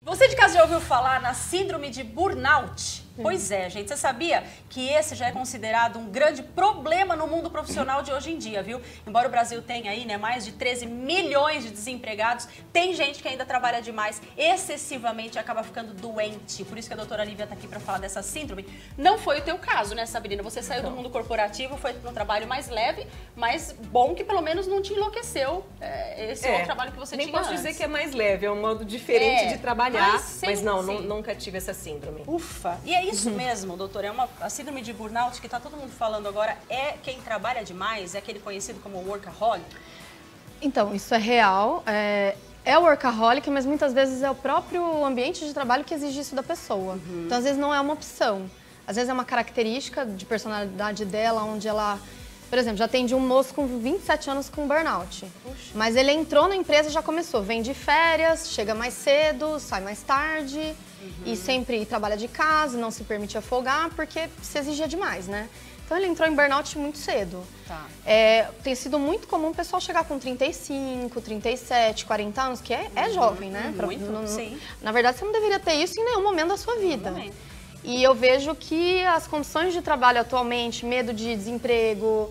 Você de casa já ouviu falar na síndrome de burnout? Pois é, gente. Você sabia que esse já é considerado um grande problema no mundo profissional de hoje em dia, viu? Embora o Brasil tenha aí, né, mais de 13 milhões de desempregados, tem gente que ainda trabalha demais, excessivamente, acaba ficando doente. Por isso que a doutora Lívia tá aqui para falar dessa síndrome. Não foi o teu caso, né, Sabrina? Você saiu do mundo corporativo, foi para um trabalho mais leve, mas bom que pelo menos não te enlouqueceu. Esse é o trabalho que você nem tinha posso antes. dizer que é mais leve, é um modo diferente de trabalhar, mas não, nunca tive essa síndrome. Ufa! E é isso mesmo, doutor, a síndrome de burnout que tá todo mundo falando agora, é quem trabalha demais, é aquele conhecido como workaholic? Então, isso é real, é o workaholic, mas muitas vezes é o próprio ambiente de trabalho que exige isso da pessoa. Então, às vezes não é uma opção, às vezes é uma característica de personalidade dela, onde ela... Por exemplo, já atendi um moço com 27 anos com burnout. Puxa. Mas ele entrou na empresa e já começou. Vem de férias, chega mais cedo, sai mais tarde e sempre trabalha de casa, não se permite afogar porque se exigia demais, né? Então ele entrou em burnout muito cedo. Tá. Tem sido muito comum o pessoal chegar com 35, 37, 40 anos, que é jovem, né? Sim. Na verdade, você não deveria ter isso em nenhum momento da sua vida. E eu vejo que as condições de trabalho atualmente, medo de desemprego,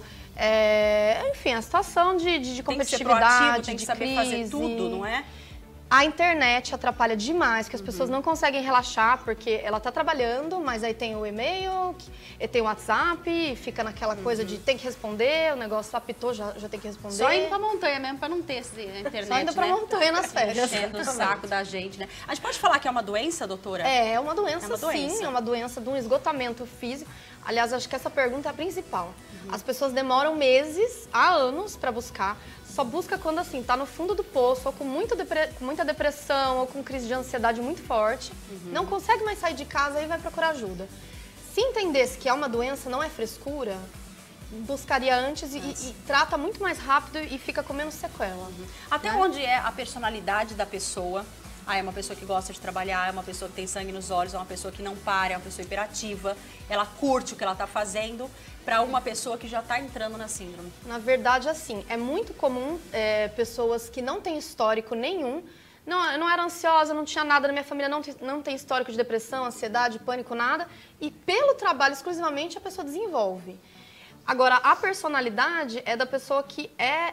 enfim, a situação de competitividade, tem que de saber crise, fazer tudo, não é? A internet atrapalha demais, porque as pessoas não conseguem relaxar, porque ela tá trabalhando, mas aí tem o e-mail, tem o WhatsApp, fica naquela coisa de tem que responder, o negócio apitou, já tem que responder. Só indo pra montanha mesmo, pra não ter a internet, Só indo pra montanha nas férias. Enchendo o saco da gente, né? A gente pode falar que é uma doença, doutora? É uma doença, sim, é uma doença de um esgotamento físico. Aliás, acho que essa pergunta é a principal. As pessoas demoram meses, há anos pra buscar, só busca quando, assim, tá no fundo do poço, ou com muita depressão, ou com crise de ansiedade muito forte, não consegue mais sair de casa e vai procurar ajuda. Se entendesse que é uma doença, não é frescura, buscaria antes e trata muito mais rápido e fica com menos sequela. Até onde é a personalidade da pessoa? É uma pessoa que gosta de trabalhar, é uma pessoa que tem sangue nos olhos, é uma pessoa que não para, é uma pessoa hiperativa, ela curte o que ela está fazendo, para uma pessoa que já está entrando na síndrome. Na verdade, assim, é muito comum pessoas que não têm histórico nenhum, não era ansiosa, não tinha nada na minha família, não tem histórico de depressão, ansiedade, pânico, nada, e pelo trabalho exclusivamente a pessoa desenvolve. Agora, a personalidade é da pessoa que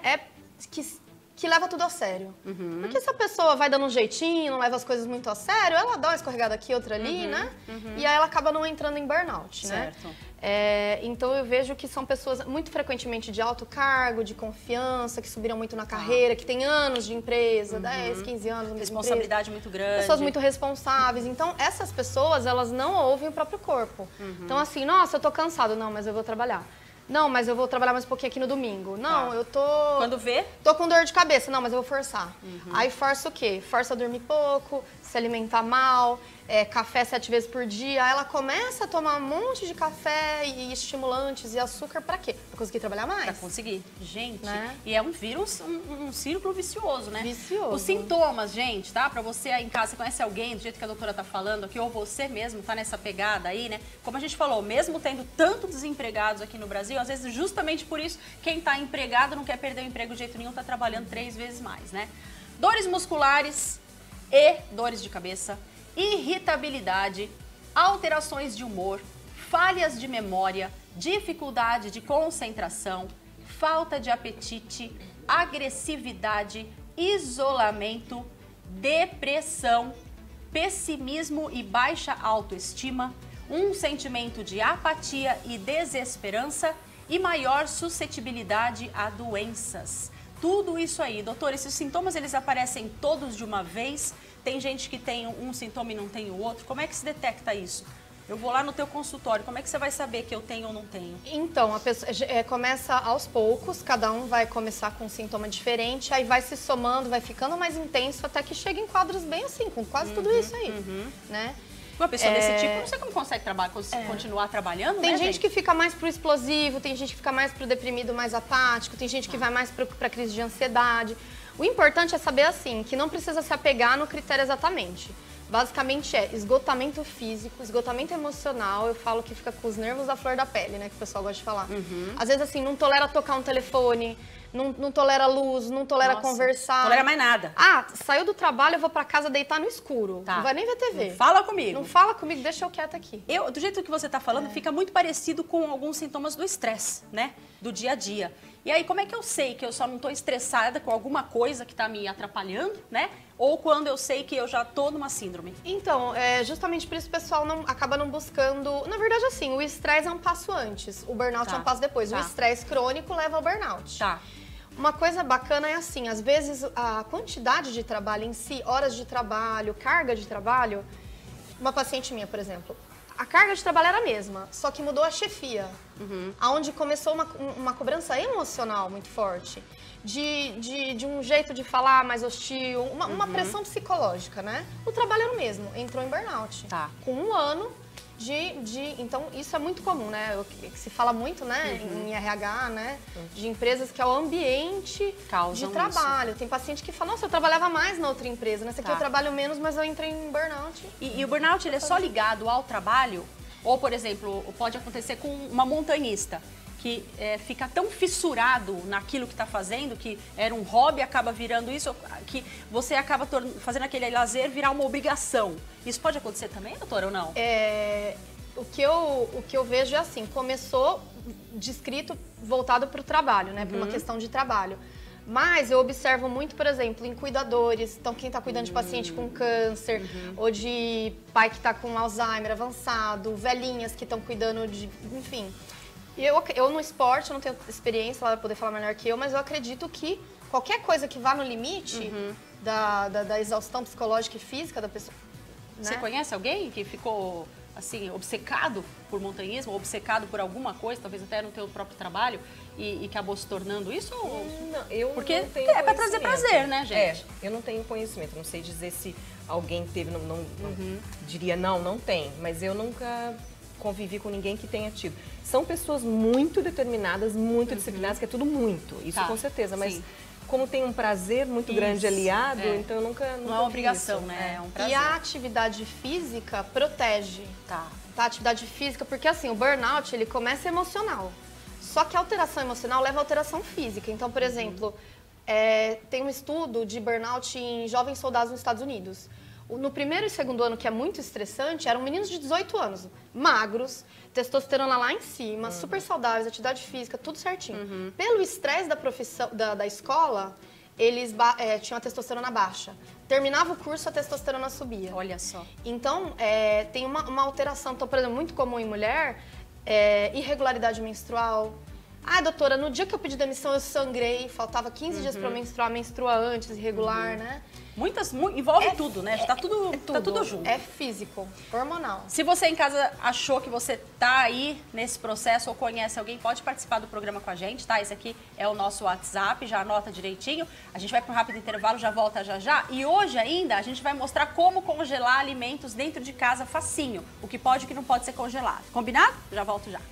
que leva tudo a sério. Porque se a pessoa vai dando um jeitinho, não leva as coisas muito a sério, ela dá uma escorregada aqui, outra ali, né? E aí ela acaba não entrando em burnout, certo, né? Então eu vejo que são pessoas muito frequentemente de alto cargo, de confiança, que subiram muito na carreira, que têm anos de empresa, 10, 15 anos na mesma responsabilidade muito grande. Pessoas muito responsáveis. Então essas pessoas, elas não ouvem o próprio corpo. Então assim, nossa, eu tô cansado. Não, mas eu vou trabalhar. Não, mas eu vou trabalhar mais um pouquinho aqui no domingo. Não, eu tô... Quando vê? Tô com dor de cabeça. Não, mas eu vou forçar. Aí força o quê? Força a dormir pouco, se alimentar mal, café 7 vezes por dia. Aí ela começa a tomar um monte de café e estimulantes e açúcar pra quê? Pra conseguir trabalhar mais. Pra conseguir. Gente, né? E é um vírus, um círculo vicioso, né? Vicioso. Os sintomas, gente, tá? Pra você aí em casa, você conhece alguém, do jeito que a doutora tá falando aqui, ou você mesmo tá nessa pegada aí, né? Como a gente falou, mesmo tendo tanto desempregados aqui no Brasil, às vezes justamente por isso, quem tá empregado não quer perder o emprego de jeito nenhum, tá trabalhando 3 vezes mais, né? Dores musculares e dores de cabeça, irritabilidade, alterações de humor, falhas de memória, dificuldade de concentração, falta de apetite, agressividade, isolamento, depressão, pessimismo e baixa autoestima, um sentimento de apatia e desesperança e maior suscetibilidade a doenças. Tudo isso aí, doutor, esses sintomas eles aparecem todos de uma vez? Tem gente que tem um sintoma e não tem o outro? Como é que se detecta isso? Eu vou lá no teu consultório, como é que você vai saber que eu tenho ou não tenho? Então, a pessoa começa aos poucos, cada um vai começar com um sintoma diferente, aí vai se somando, vai ficando mais intenso, até que chega em quadros bem assim, com quase tudo isso aí, né? Uma pessoa desse tipo, não sei como consegue continuar trabalhando, Tem né, gente que fica mais pro explosivo, tem gente que fica mais pro deprimido, mais apático, tem gente que vai mais pra crise de ansiedade. O importante é saber, assim, que não precisa se apegar no critério exatamente. Basicamente é esgotamento físico, esgotamento emocional. Eu falo que fica com os nervos à flor da pele, né? Que o pessoal gosta de falar. Às vezes, assim, não tolera tocar um telefone, não tolera luz, não tolera conversar. Não tolera mais nada. Ah, saiu do trabalho, eu vou pra casa deitar no escuro. Tá. Não vai nem ver TV. Não fala comigo. Não fala comigo, deixa eu quieta aqui. Do jeito que você tá falando, fica muito parecido com alguns sintomas do estresse, né? Do dia a dia. E aí, como é que eu sei que eu só não tô estressada com alguma coisa que tá me atrapalhando, né? Ou quando eu sei que eu já tô numa síndrome? Então, justamente por isso o pessoal acaba não buscando... Na verdade, assim, o estresse é um passo antes, o burnout é um passo depois. Tá. O estresse crônico leva ao burnout. Tá. Uma coisa bacana é assim, às vezes a quantidade de trabalho em si, horas de trabalho, carga de trabalho... Uma paciente minha, por exemplo, a carga de trabalho era a mesma, só que mudou a chefia. Onde começou uma cobrança emocional muito forte. De um jeito de falar mais hostil, uma pressão psicológica, né? O trabalho era o mesmo, entrou em burnout. Tá. Com 1 ano então, isso é muito comum, né? Que se fala muito, né, em RH, né? De empresas que é o ambiente de trabalho. Isso. Tem paciente que fala, nossa, eu trabalhava mais na outra empresa, nessa aqui eu trabalho menos, mas eu entrei em burnout. E o burnout, ele é só ligado ao trabalho? Ou, por exemplo, pode acontecer com uma montanhista que fica tão fissurado naquilo que está fazendo, que era um hobby, acaba virando isso, que você acaba fazendo aquele lazer virar uma obrigação. Isso pode acontecer também, doutora, ou não? O que eu vejo é assim, começou descrito voltado para o trabalho, né? Para uma questão de trabalho. Mas eu observo muito, por exemplo, em cuidadores, então quem está cuidando de paciente com câncer, ou de pai que está com Alzheimer avançado, velhinhas que estão cuidando de, enfim. Eu no esporte, eu não tenho experiência, ela vai poder falar melhor que eu, mas eu acredito que qualquer coisa que vá no limite da exaustão psicológica e física da pessoa... Né? Você conhece alguém que ficou, assim, obcecado por montanhismo, obcecado por alguma coisa, talvez até no teu próprio trabalho, e acabou se tornando isso? Não, eu Porque não tenho é pra trazer prazer, né, gente? Eu não tenho conhecimento, não sei dizer se alguém teve, diria não tem, mas eu nunca convivi com ninguém que tenha tido. São pessoas muito determinadas, muito disciplinadas, que é tudo muito, isso com certeza, mas como tem um prazer muito grande aliado, então eu nunca não é uma obrigação, né? É um prazer. E a atividade física protege. Tá, a atividade física, porque assim, o burnout, ele começa emocional. Só que a alteração emocional leva a alteração física. Então, por exemplo, tem um estudo de burnout em jovens soldados nos Estados Unidos. No primeiro e segundo ano, que é muito estressante, eram meninos de 18 anos, magros, testosterona lá em cima, super saudáveis, atividade física, tudo certinho. Pelo estresse da profissão, da escola, eles tinham a testosterona baixa. Terminava o curso, a testosterona subia. Olha só. Então, tem uma alteração. Então, por exemplo, muito comum em mulher, irregularidade menstrual. Ah, doutora, no dia que eu pedi demissão eu sangrei, faltava 15 dias para menstruar, menstrua antes, irregular, né? Envolve tudo, né? Tá tudo junto. É físico, hormonal. Se você em casa achou que você tá aí nesse processo ou conhece alguém, pode participar do programa com a gente, tá? Esse aqui é o nosso WhatsApp, já anota direitinho. A gente vai para um rápido intervalo, já volta já. E hoje ainda a gente vai mostrar como congelar alimentos dentro de casa facinho. O que pode e o que não pode ser congelado. Combinado? Já volto já.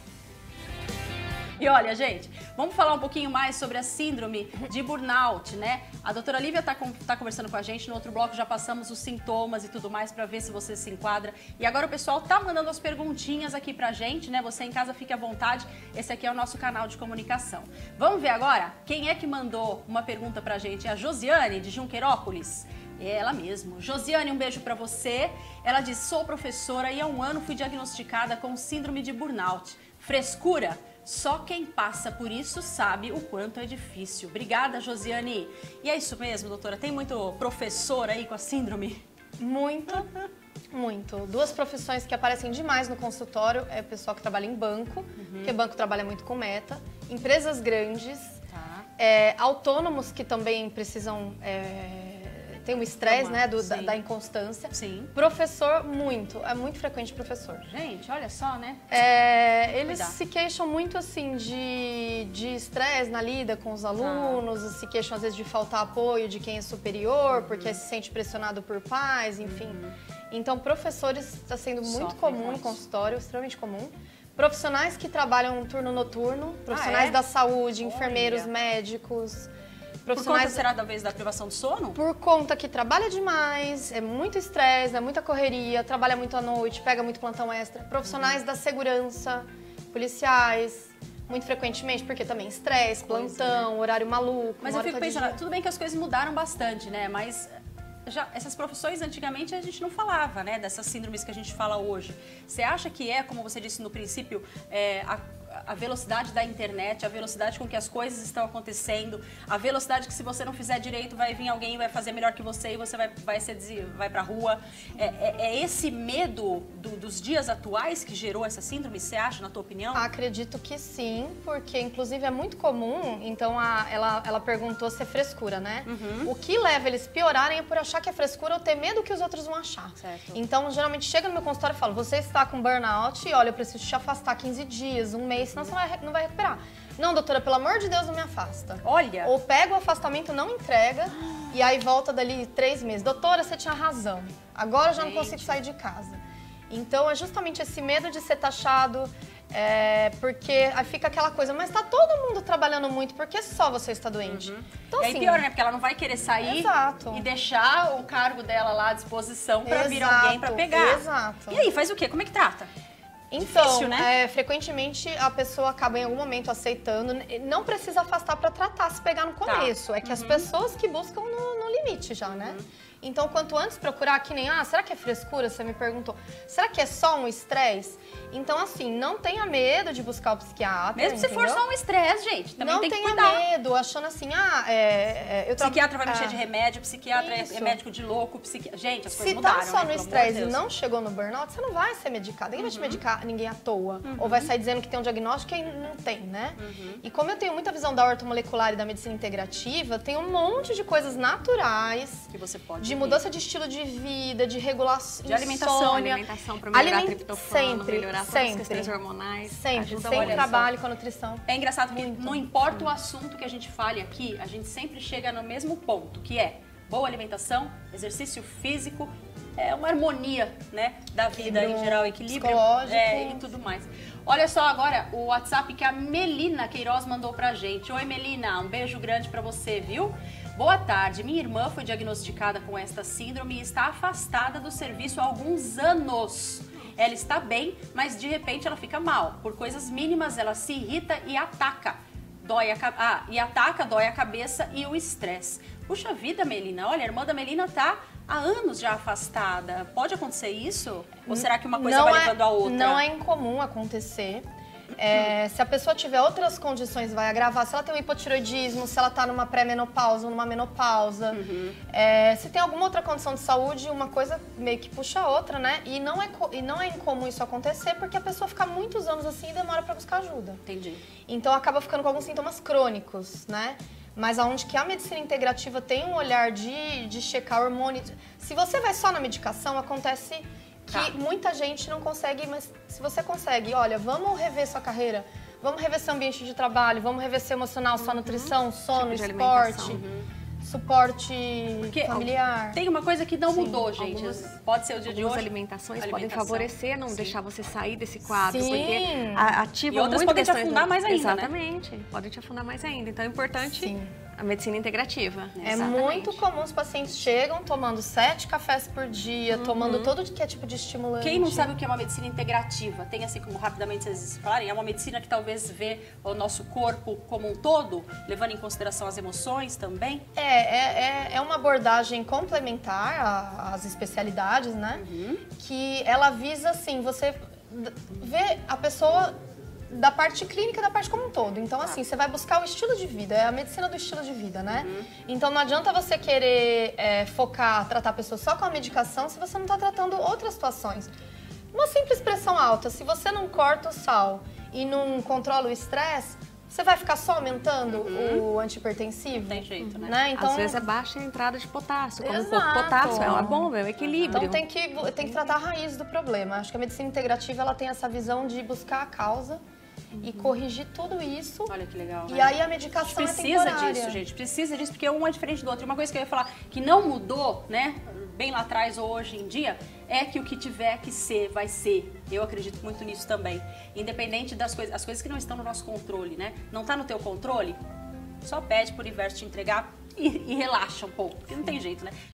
E olha, gente, vamos falar um pouquinho mais sobre a síndrome de burnout, né? A doutora Lívia tá conversando com a gente, no outro bloco já passamos os sintomas e tudo mais para ver se você se enquadra. E agora o pessoal tá mandando as perguntinhas aqui pra gente, né? Você em casa fique à vontade, esse aqui é o nosso canal de comunicação. Vamos ver agora quem é que mandou uma pergunta pra gente? É a Josiane, de Junqueirópolis. É ela mesmo. Josiane, um beijo pra você. Ela diz, sou professora e há 1 ano fui diagnosticada com síndrome de burnout. Frescura? Só quem passa por isso sabe o quanto é difícil. Obrigada, Josiane. E é isso mesmo, doutora? Tem muito professor aí com a síndrome? Muito, muito. 2 profissões que aparecem demais no consultório é o pessoal que trabalha em banco, porque banco trabalha muito com meta, empresas grandes, autônomos que também precisam... tem o estresse, né, da inconstância. Sim. Professor, é muito frequente professor. Gente, olha só, né? Eles se queixam muito, assim, de estresse na lida com os alunos, se queixam, às vezes, de faltar apoio de quem é superior, porque se sente pressionado por pais, enfim. Então, professores está sendo muito comum no consultório, extremamente comum. Profissionais que trabalham turno noturno, profissionais da saúde, enfermeiros, médicos... Por conta, será, talvez, da privação de sono? Por conta que trabalha demais, é muito estresse, é muita correria, trabalha muito à noite, pega muito plantão extra. Profissionais da segurança, policiais, muito frequentemente, porque também estresse, plantão, horário maluco. Mas eu fico pensando, tudo bem que as coisas mudaram bastante, né? Mas já essas profissões antigamente a gente não falava, né? Dessas síndromes que a gente fala hoje. Você acha que como você disse no princípio, a velocidade da internet, a velocidade com que as coisas estão acontecendo, a velocidade que se você não fizer direito vai vir alguém e vai fazer melhor que você e você vai pra rua. É esse medo dos dias atuais que gerou essa síndrome, você acha, na tua opinião? Acredito que sim, porque inclusive é muito comum, então ela perguntou se é frescura, né? O que leva eles piorarem é por achar que é frescura ou ter medo que os outros vão achar. Certo. Então, geralmente, chega no meu consultório e fala, você está com burnout e olha, eu preciso te afastar 15 dias, um mês, senão você não vai recuperar. Não, doutora, pelo amor de Deus, não me afasta. Olha! Ou pega o afastamento, não entrega, e aí volta dali 3 meses. Doutora, você tinha razão. Agora eu já não consigo sair de casa. Então, é justamente esse medo de ser taxado, porque aí fica aquela coisa, mas tá todo mundo trabalhando muito, por que só você está doente? Então, E aí pior, né? Porque ela não vai querer sair e deixar o cargo dela lá à disposição pra vir alguém pra pegar. Exato. E aí, faz o quê? Como é que trata? Então, Difícil, né? Frequentemente a pessoa acaba em algum momento aceitando, não precisa afastar pra tratar, se pegar no começo. É que as pessoas que buscam no limite já, né? Então, quanto antes procurar, que nem, será que é frescura? Você me perguntou. Será que é só um estresse? Então, assim, não tenha medo de buscar o psiquiatra. Mesmo se for só um estresse, gente, também não tem que tenha cuidar. medo, achando assim, O psiquiatra vai mexer de remédio, psiquiatra é médico de louco, Gente, as coisas mudaram, Se tá só no né, estresse e não chegou no burnout, você não vai ser medicado. Ninguém vai te medicar ninguém à toa. Ou vai sair dizendo que tem um diagnóstico e não tem, né? E como eu tenho muita visão da ortomolecular e da medicina integrativa, tem um monte de coisas naturais que você pode de mudança de estilo de vida, de regulação, de alimentação Pra melhorar a triptofano, melhorar todas as questões hormonais. Sempre trabalho com a nutrição. É engraçado que não importa o assunto que a gente fale aqui, a gente sempre chega no mesmo ponto, que é boa alimentação, exercício físico, uma harmonia, né, da vida em geral, equilíbrio e tudo mais. Olha só agora o WhatsApp que a Melina Queiroz mandou pra gente. Oi, Melina, um beijo grande pra você, viu? Boa tarde, minha irmã foi diagnosticada com esta síndrome e está afastada do serviço há alguns anos. Ela está bem, mas de repente ela fica mal. Por coisas mínimas ela se irrita e ataca. Dói a cabeça e o estresse. Puxa vida, Melina, olha, a irmã da Melina tá há anos já afastada. Pode acontecer isso? Ou será que uma coisa vai levando a outra? Não é incomum acontecer. Se a pessoa tiver outras condições, vai agravar. Se ela tem um hipotiroidismo, se ela está numa pré-menopausa ou numa menopausa. Se tem alguma outra condição de saúde, uma coisa meio que puxa a outra, né? E não é incomum isso acontecer porque a pessoa fica muitos anos assim e demora para buscar ajuda. Entendi. Então acaba ficando com alguns sintomas crônicos, né? Mas aonde que a medicina integrativa tem um olhar de checar hormônio. Se você vai só na medicação, acontece que muita gente não consegue, mas se você consegue, olha, vamos rever sua carreira, vamos rever seu ambiente de trabalho, vamos rever seu emocional, sua nutrição, sono, esporte, suporte familiar. Tem uma coisa que não mudou, gente. Pode ser o dia de hoje. Algumas alimentações podem favorecer, não deixar você sair desse quadro, porque ativa e outras muito podem te afundar mais ainda, exatamente, podem te afundar mais ainda. Então é importante a medicina integrativa. É muito comum os pacientes chegam tomando 7 cafés por dia, tomando todo que é tipo de estimulante. Quem não sabe o que é uma medicina integrativa? Tem assim, como rapidamente vocês falarem, é uma medicina que talvez vê o nosso corpo como um todo, levando em consideração as emoções também? É uma abordagem complementar às especialidades, né? Que ela visa, assim, você vê a pessoa da parte clínica, da parte como um todo. Então, assim, você vai buscar o estilo de vida, é a medicina do estilo de vida, né? Então, não adianta você querer tratar a pessoa só com a medicação se você não está tratando outras situações. Uma simples pressão alta, se você não corta o sal e não controla o estresse, você vai ficar só aumentando o antihipertensivo? Não tem jeito, né? Então, às vezes é baixa a entrada de potássio. Como potássio é uma bomba, é o equilíbrio. Então tem que tratar a raiz do problema. Acho que a medicina integrativa ela tem essa visão de buscar a causa e corrigir tudo isso. Olha que legal. E aí a medicação precisa disso, gente. Precisa disso, porque um é diferente do outro. E uma coisa que eu ia falar que não mudou, né? Bem lá atrás ou hoje em dia, é que o que tiver que ser, vai ser. Eu acredito muito nisso também. Independente das coisas, as coisas que não estão no nosso controle, né? Não está no teu controle, só pede pro universo te entregar e relaxa um pouco, porque não tem jeito, né?